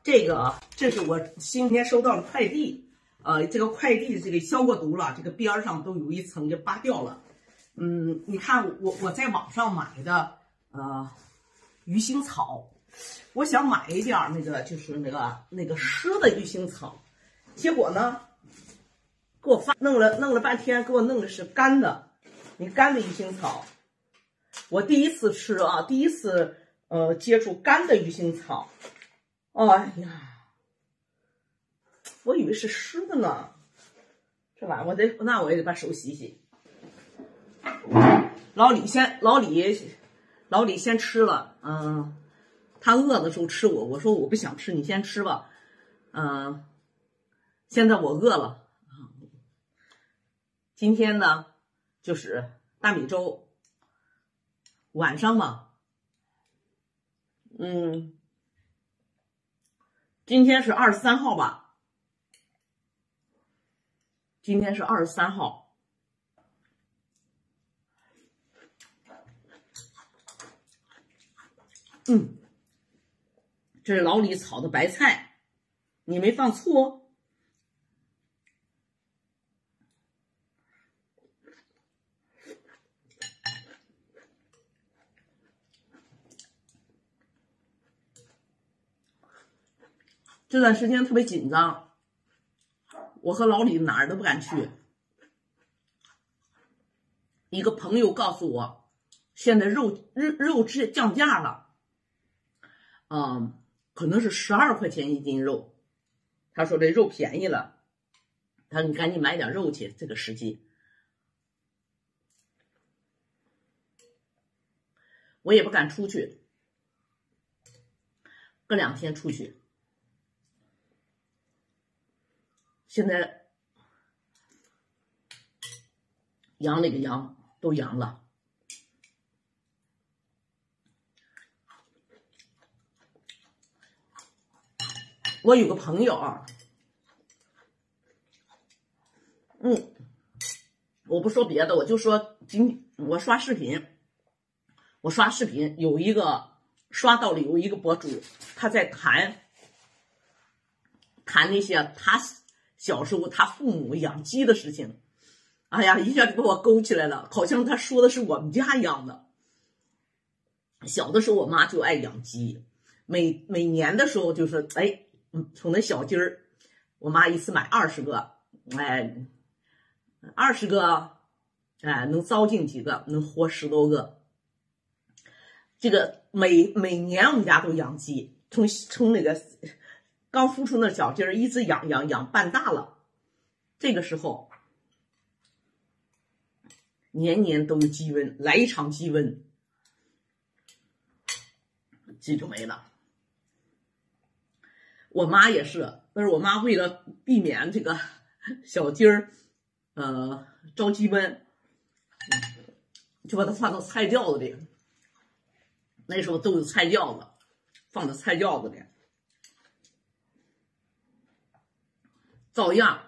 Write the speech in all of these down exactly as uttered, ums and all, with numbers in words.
这个这是我今天收到的快递，呃，这个快递这个消过毒了，这个边上都有一层就扒掉了。嗯，你看我我在网上买的呃鱼腥草，我想买一点那个就是那个那个湿的鱼腥草，结果呢给我发弄了弄了半天，给我弄的是干的，你干的鱼腥草。我第一次吃啊，第一次呃接触干的鱼腥草。哎呀，我以为是湿的呢，这玩意儿我得，那我也得把手洗洗。老李先，老李，老李先吃了，嗯，他饿的时候吃我，我说我不想吃，你先吃吧，嗯，现在我饿了，今天呢就是大米粥，晚上嘛，嗯。今天是二十三号吧？今天是二十三号。嗯，这是老李炒的白菜，你没放醋哦。这段时间特别紧张，我和老李哪儿都不敢去。一个朋友告诉我，现在肉肉肉质降价了，嗯，可能是十二块钱一斤肉。他说这肉便宜了，他说你赶紧买点肉去，这个时机。我也不敢出去，隔两天出去。现在阳那个阳都阳了，我有个朋友啊，嗯，我不说别的，我就说今我刷视频，我刷视频有一个刷到了有一个博主，他在谈谈那些他小时候他父母养鸡的事情。哎呀，一下就把我勾起来了，好像他说的是我们家一样的。小的时候我妈就爱养鸡，每每年的时候就是哎，从那小鸡儿，我妈一次买二十个，哎，二十个，哎，能糟进几个，能活十多个。这个每每年我们家都养鸡，从从那个刚孵出那小鸡儿一直养养养半大了，这个时候。年年都有鸡瘟，来一场鸡瘟，鸡就没了。我妈也是，但是我妈为了避免这个小鸡儿，呃，招鸡瘟，就把它放到菜窖子里。那时候都有菜窖子，放到菜窖子里，照样，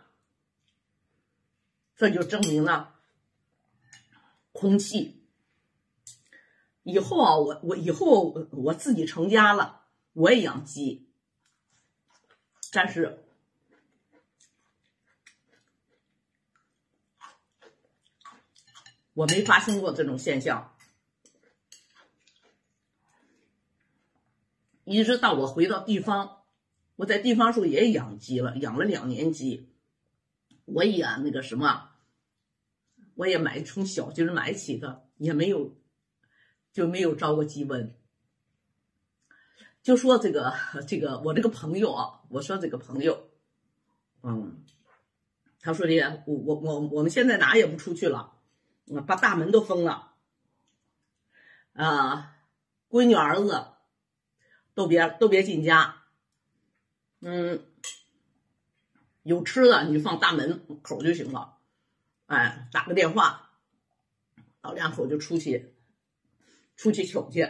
这就证明了。空气以后啊，我我以后我自己成家了，我也养鸡，但是我没发生过这种现象。一直到我回到地方，我在地方时候也养鸡了，养了两年鸡，我也那个什么。我也买从小鸡买起的，也没有就没有招过鸡瘟。就说这个这个我这个朋友啊，我说这个朋友，嗯，他说的我我我我们现在哪也不出去了，把大门都封了，啊，闺女儿子都别都别进家，嗯，有吃的你就放大门口就行了。哎，打个电话，老两口就出去，出去取去。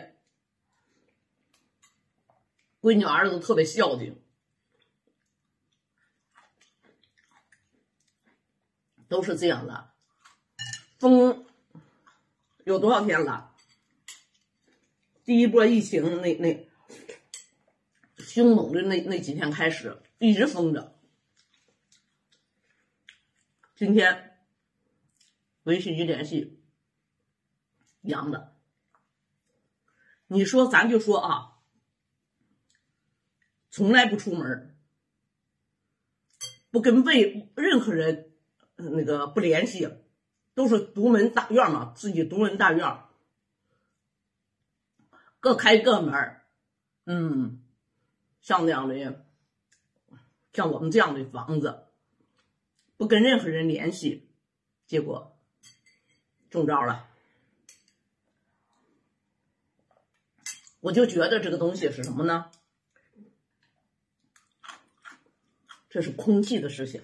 闺女儿子特别孝敬，都是这样的。封有多少天了？第一波疫情那那凶猛的那那几天开始，一直封着。今天微信一联系，阳的。你说咱就说啊，从来不出门，不跟为任何人那个不联系，都是独门大院嘛，自己独门大院，各开各门。嗯，像那样的，像我们这样的房子，不跟任何人联系，结果中招了。我就觉得这个东西是什么呢？这是空气的事情。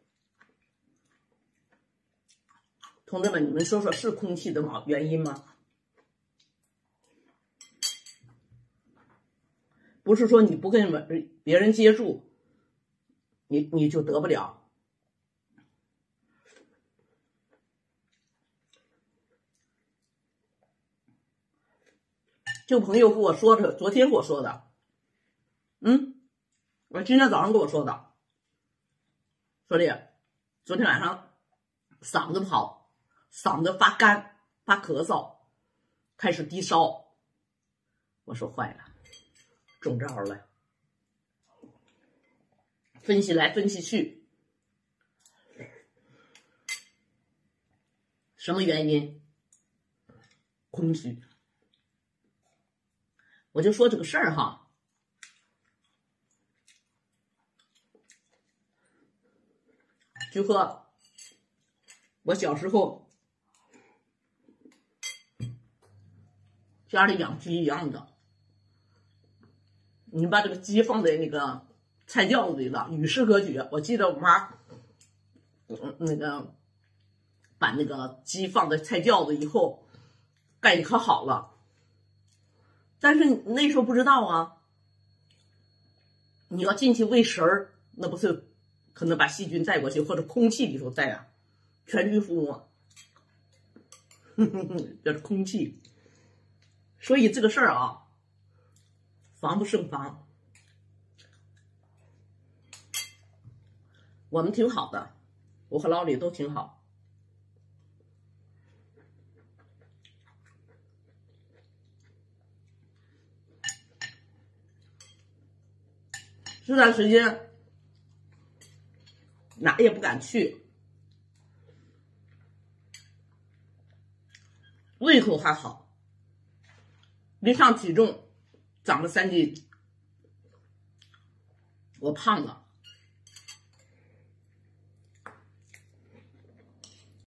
同志们，你们说说是空气的吗？原因吗？不是说你不跟别人接触，你你就得不了。就朋友跟我说的，昨天跟我说的，嗯，我今天早上跟我说的，说的，昨天晚上嗓子不好，嗓子发干，发咳嗽，开始低烧。我说坏了，中招了。分析来分析去，什么原因？空虚。我就说这个事儿哈，就和我小时候家里养鸡一样的。你把这个鸡放在那个菜窖子里了，与世隔绝。我记得我妈，嗯，那个把那个鸡放在菜窖子以后，盖的可好了。但是那时候不知道啊，你要进去喂食儿，那不是可能把细菌带过去，或者空气里头带啊，全军覆没。这是空气，所以这个事儿啊，防不胜防。我们挺好的，我和老李都挺好。这段时间哪也不敢去，胃口还好，没上体重，长了三斤，我胖了。